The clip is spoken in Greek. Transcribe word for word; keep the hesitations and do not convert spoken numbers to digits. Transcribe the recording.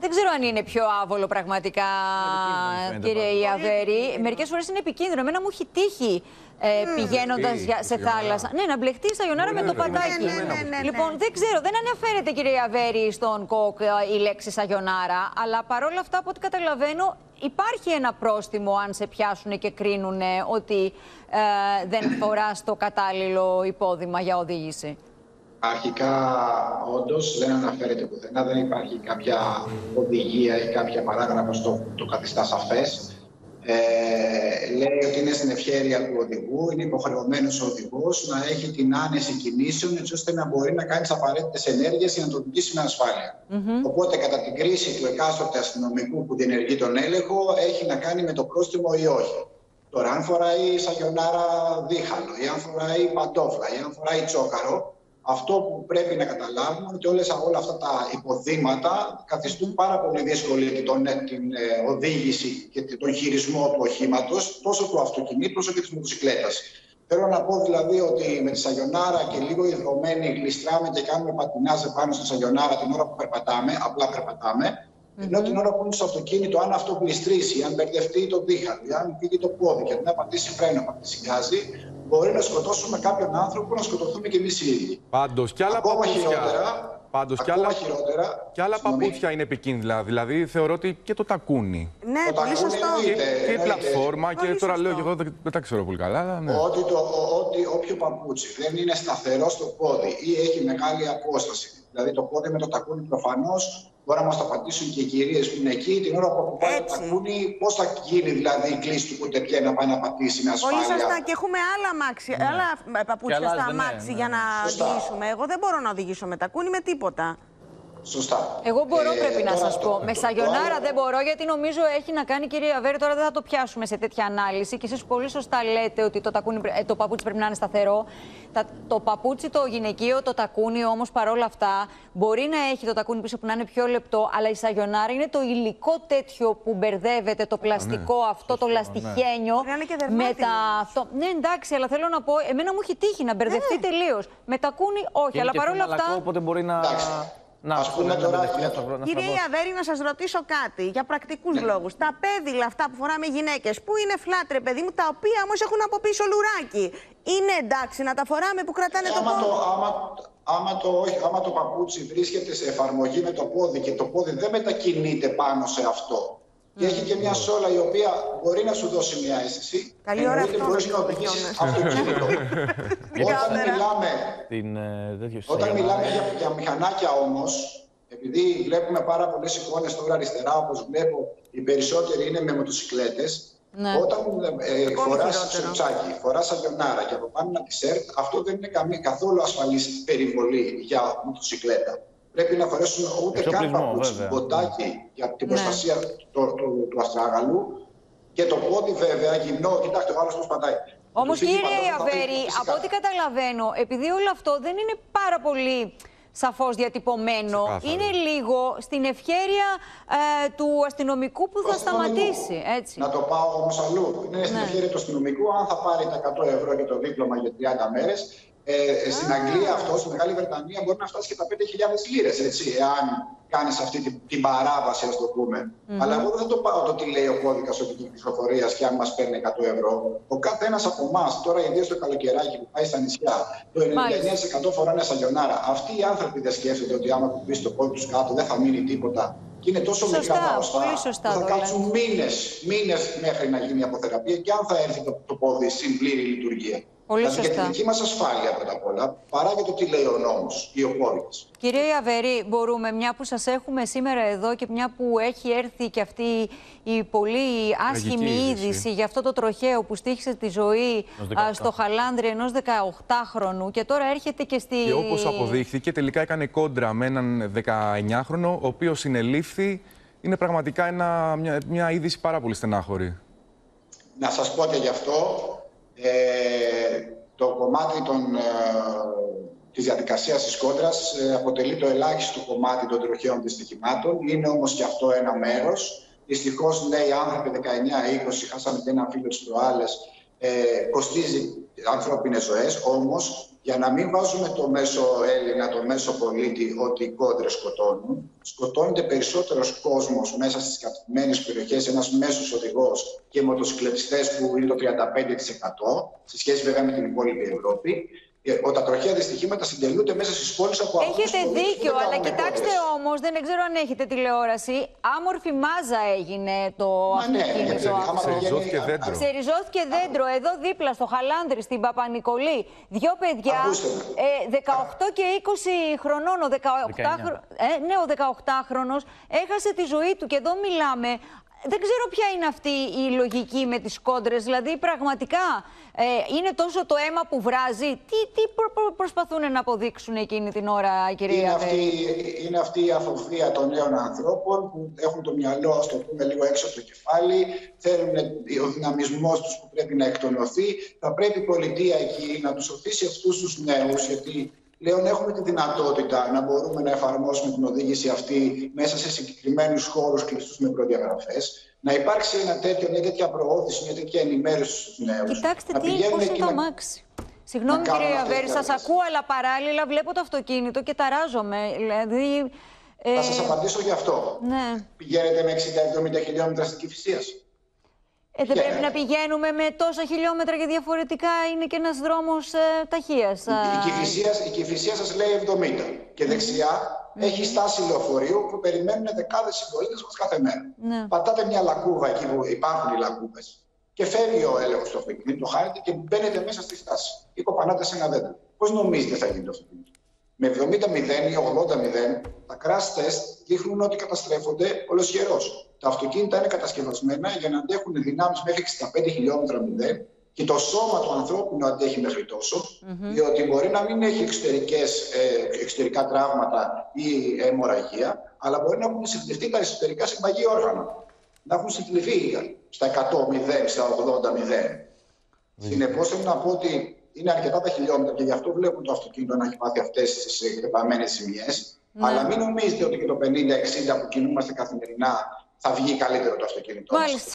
δεν ξέρω αν είναι πιο άβολο πραγματικά, κύριε Ιαβέρη. Μερικές φορές είναι επικίνδυνο. Εμένα μου έχει τύχει ε, mm. πηγαίνοντας σε θάλασσα. Ναι, να μπλεχτεί στα Ιωνάρα με το παντάκι. Ναι, ναι, ναι, ναι. Λοιπόν, δεν ξέρω, δεν αναφέρεται, κύριε Ιαβέρη, στον ΚΟΚ η λέξη Σαγιονάρα. Αλλά παρόλα αυτά, από ό,τι καταλαβαίνω, υπάρχει ένα πρόστιμο αν σε πιάσουν και κρίνουν ότι ε, δεν φοράς το κατάλληλο υπόδημα για οδήγηση. Αρχικά, όντως, δεν αναφέρεται πουθενά, δεν υπάρχει κάποια οδηγία ή κάποια παράγραφος το, το καθιστά σαφές. Ε, λέει ότι είναι στην ευχέρεια του οδηγού, είναι υποχρεωμένος ο οδηγός να έχει την άνεση κινήσεων, έτσι ώστε να μπορεί να κάνει τις απαραίτητες ενέργειες για να το οδηγήσει με ασφάλεια. Mm-hmm. Οπότε, κατά την κρίση του εκάστοτε αστυνομικού που διενεργεί τον έλεγχο, έχει να κάνει με το πρόστιμο ή όχι. Τώρα, αν φοράει Σαγιονάρα δίχαλο, ή αν φοράει παντόφλα, ή αν φοράει τσόκαρο, αυτό που πρέπει να καταλάβουμε είναι ότι όλες, όλα αυτά τα υποδήματα καθιστούν πάρα πολύ δύσκολη τον, την ε, οδήγηση και τον χειρισμό του οχήματος, τόσο του αυτοκινήτου όσο και της μοτοσυκλέτας. Θέλω να πω δηλαδή ότι με τη Σαγιονάρα και λίγο ιδρωμένοι γλιστράμε και κάνουμε πατινάζ πάνω στη Σαγιονάρα την ώρα που περπατάμε, απλά περπατάμε. Mm-hmm. Ενώ την ώρα που είναι στο αυτοκίνητο, αν αυτό γλιστρήσει, αν μπερδευτεί το δίχαλο, αν φύγει το πόδι και να πατήσει φρένο, να πατήσει γκάζι, μπορεί να σκοτώσουμε κάποιον άνθρωπο, να σκοτωθούμε κι εμείς οι ίδιοι. Πάντως, κι άλλα ακόμα παπούτσια, χειρότερα, πάντως, κι ακόμα άλλα, χειρότερα, κι άλλα παπούτσια είναι επικίνδυνα. Δηλαδή, θεωρώ ότι και το τακούνι. Ναι, το πολύ τακούνι σωστό. εννοείται, Και, και η πλατφόρμα, πολύ και τώρα σωστό. λέω και εγώ δεν, δεν τα ξέρω πολύ καλά. Αλλά ναι. Ότι, το, ότι όποιο παπούτσι δεν είναι σταθερό στο πόδι ή έχει μεγάλη απόσταση, δηλαδή το πόδι με το τακούνι προφανώς, μπορεί να μας το απαντήσουν και οι κυρίες που είναι εκεί, την ώρα που αποπάει το τακούνι, πώς θα γίνει δηλαδή η κλίση του κουτεπιέ να πάει να πατήσει με ασφάλεια. Πολύ σωστά. Και έχουμε άλλα, μάξι, ναι. άλλα παπούτσια στα αμάξι ναι, ναι. για να σωστά. οδηγήσουμε. Εγώ δεν μπορώ να οδηγήσω με τακούνι με τίποτα. Σωστά. Εγώ μπορώ, ε, πρέπει να σας αυτό, πω. Με Σαγιονάρα άλλο... δεν μπορώ, γιατί νομίζω έχει να κάνει, κύριε Ιαβέρη, τώρα δεν θα το πιάσουμε σε τέτοια ανάλυση. Και εσείς πολύ σωστά λέτε ότι το, τακούνι, το παπούτσι πρέπει να είναι σταθερό. Τα, το παπούτσι, το γυναικείο, το τακούνι όμως παρόλα αυτά μπορεί να έχει το τακούνι πίσω που να είναι πιο λεπτό. Αλλά η Σαγιονάρα είναι το υλικό τέτοιο που μπερδεύεται, το πλαστικό ναι, αυτό, σωστό, το λαστιχένιο. Ναι. Με τα, αυτό. Ναι, εντάξει, αλλά θέλω να πω, εμένα μου έχει τύχει να μπερδευτεί ναι. τελείως. Με τακούνι, όχι, και αλλά παρόλα μαλακό, αυτά. Οπότε μπορεί να. Να, ας πούμε τώρα, κύριε Ιαβέρη, να σας ρωτήσω κάτι για πρακτικούς ναι. λόγους. Τα πέδιλα αυτά που φοράμε γυναίκες, που είναι φλάτρε, παιδί μου, τα οποία όμως έχουν από πίσω λουράκι, είναι εντάξει να τα φοράμε που κρατάνε ε, το πόδι? Το, άμα, άμα, το, άμα το παπούτσι βρίσκεται σε εφαρμογή με το πόδι και το πόδι δεν μετακινείται πάνω σε αυτό, και έχει και μια σόλα η οποία μπορεί να σου δώσει μια αίσθηση. Καλή ώρα αυτό μπορείς να οδηγήσεις αυτοκίνητο. Όταν μιλάμε, την, όταν μιλάμε για, για μηχανάκια όμως, επειδή βλέπουμε πάρα πολλές εικόνες τώρα αριστερά, όπως βλέπω, οι περισσότεροι είναι με μοτοσυκλέτες. Ναι. Όταν ε, φοράς σουτσάκι, φοράς Σαγιονάρα και από πάνω ένα τισέρτ, αυτό δεν είναι καμία, καθόλου ασφαλής περιβολή για μοτοσυκλέτα. Πρέπει να φορέσουν ούτε καν παπούτσι, μποτάκι για την προστασία ναι. του, του, του αστράγαλου και το πόδι βέβαια γυμνό. Κοιτάξτε, ο άλλος πώς πατάει. Όμως κύριε Ιαβέρη, από ό,τι καταλαβαίνω, επειδή όλο αυτό δεν είναι πάρα πολύ σαφώς διατυπωμένο, ξεκάθαρο. Είναι λίγο στην ευχέρεια ε, του αστυνομικού που θα σταματήσει. Έτσι. Να το πάω όμως αλλού. Είναι στην ναι. ευχέρεια του αστυνομικού αν θα πάρει τα εκατό ευρώ για το δίπλωμα για τριάντα μέρες. Ε, στην Αγγλία αυτό, στη Μεγάλη Βρετανία, μπορεί να φτάσει και τα πέντε χιλιάδες λίρες, έτσι, εάν κάνεις αυτή την, την παράβαση, ας το πούμε. Mm-hmm. Αλλά εγώ δεν θα το πάω το τι λέει ο κώδικας οδικής κυκλοφορίας και αν μας παίρνει εκατό ευρώ. Ο κάθε ένας από εμάς, τώρα ιδίως το καλοκαιράκι που πάει στα νησιά, το ενενήντα εννέα τοις εκατό φοράνε Σαγιονάρα. Αυτοί οι άνθρωποι δεν σκέφτονται ότι άμα του πεις το πόδι τους κάτω δεν θα μείνει τίποτα. Και είναι τόσο μικρά τα οστά που θα κάτσουν μήνες, μήνες μέχρι να γίνει η αποθεραπεία και αν θα έρθει το, το πόδι στην πλήρη λειτουργία. Πολύ δηλαδή σωστά. για την δική μας ασφάλεια πρώτα απ' όλα, παρά για το τι λέει ο νόμος ή ο κώδικας. Κύριε Ιαβέρη, μπορούμε, μια που σας έχουμε σήμερα εδώ και μια που έχει έρθει και αυτή η πολύ άσχημη είδηση για αυτό το τροχαίο που στοίχισε τη ζωή α, στο Χαλάνδρι ενός δεκαοκτάχρονου και τώρα έρχεται και στη... Και όπως αποδείχθηκε, τελικά έκανε κόντρα με έναν δεκαεννιάχρονο, ο οποίος συνελήφθη. Είναι πραγματικά ένα, μια, μια είδηση πάρα πολύ στενάχωρη. Να σας πω και γι' αυτό. Ε, το κομμάτι των, ε, της διαδικασίας της κόντρας ε, αποτελεί το ελάχιστο κομμάτι των τροχαίων δυστυχημάτων. Είναι όμως και αυτό ένα μέρος. Δυστυχώς νέοι άνθρωποι δεκαεννιά είκοσι χάσαμε και ένα φίλο τις προάλλες. Ε, κοστίζει ανθρώπινες ζωές, όμως Για να μην βάζουμε το μέσο Έλληνα, το μέσο πολίτη, ότι οι κόντρες σκοτώνουν, σκοτώνεται περισσότερος κόσμος μέσα στις κατοικημένες περιοχές, ένας μέσος οδηγός και μοτοσυκλετιστές που είναι το τριάντα πέντε τοις εκατό, σε σχέση βέβαια με την υπόλοιπη Ευρώπη. Τα τροχαία δυστυχήματα συντελούνται μέσα στις πόλεις από αυτούς. Έχετε δίκιο, αλλά κοιτάξτε όμως, δεν ξέρω αν έχετε τηλεόραση. Άμορφη μάζα έγινε το αυτοκίνητο. Ναι, ξεριζώθηκε δέντρο. Ξεριζώθηκε δέντρο. Εδώ δίπλα στο Χαλάνδρη, στην Παπα-Νικολή. Δυο παιδιά, ε, δεκαοκτώ και είκοσι χρονών. Ο δεκαοκτάχρονος, ε, ναι, ο δεκαοκτάχρονος έχασε τη ζωή του και εδώ μιλάμε. Δεν ξέρω ποια είναι αυτή η λογική με τις κόντρες. Δηλαδή, πραγματικά ε, είναι τόσο το αίμα που βράζει. Τι, τι προ, προ, προσπαθούν να αποδείξουν εκείνη την ώρα, κυρία είναι αυτή, είναι αυτή η αφοβία των νέων ανθρώπων που έχουν το μυαλό, ας το πούμε, λίγο έξω από το κεφάλι. Θέλουν ο δυναμισμός τους που πρέπει να εκτονωθεί. Θα πρέπει η πολιτεία εκεί να τους οθήσει αυτούς τους νέους, γιατί πλέον έχουμε τη δυνατότητα να μπορούμε να εφαρμόσουμε την οδήγηση αυτή μέσα σε συγκεκριμένους χώρους κλειστούς με προδιαγραφές. Να υπάρξει ένα τέτοιο, μια τέτοια προώθηση, μια τέτοια ενημέρωση στους νέους. Κοιτάξτε τι, πώς είναι το αμάξι. Συγγνώμη κύριε Ιαβέρη, σας ακούω, αλλά παράλληλα βλέπω το αυτοκίνητο και ταράζομαι. Δηλαδή, ε... Θα σας απαντήσω γι' αυτό. Ναι. Πηγαίνετε με εξήντα με εβδομήντα χιλιόμετρα στην Κηφισίας. Ε, δεν πρέπει να πηγαίνουμε με τόσα χιλιόμετρα και διαφορετικά είναι και ένας δρόμος ε, ταχείας. Η Κηφισία σας λέει εβδομήντα και δεξιά mm. έχει στάση λεωφορείου που περιμένουν δεκάδες συμπολίτες μας κάθε μέρα. Mm. Πατάτε μια λακκούβα εκεί που υπάρχουν οι λακκούβες και φεύγει ο έλεγχος του αυτοκίνητου, το χάνετε και μπαίνετε μέσα στη στάση ή κοπανάτε σε ένα δέντρο. Πώς νομίζετε θα γίνει το αυτοκίνητο? Με εβδομήντα μηδέν ή ογδόντα μηδέν τα crash test δείχνουν ότι καταστρέφονται ολοσχερώς. Τα αυτοκίνητα είναι κατασκευασμένα για να αντέχουν δυνάμεις μέχρι εξήντα πέντε χιλιόμετρα μηδέν και το σώμα του ανθρώπινου αντέχει μέχρι τόσο, mm-hmm. διότι μπορεί να μην έχει εξωτερικές, ε, εξωτερικά τραύματα ή αιμορραγία, αλλά μπορεί να έχουν συντηρηθεί τα εσωτερικά συμπαγή όργανα. Να έχουν συντηρηθεί στα εκατό μηδέν, στα ογδόντα μηδέν. Mm-hmm. Συνεπώς, θέλω να πω ότι είναι αρκετά τα χιλιόμετρα και γι' αυτό βλέπουν το αυτοκίνητο να έχει πάθει αυτές τις εκτεταμένες ζημιές. Mm-hmm. Αλλά μην νομίζετε ότι και το πενήντα εξήντα που κινούμαστε καθημερινά θα βγει καλύτερο το αυτοκίνητο. Μάλιστα.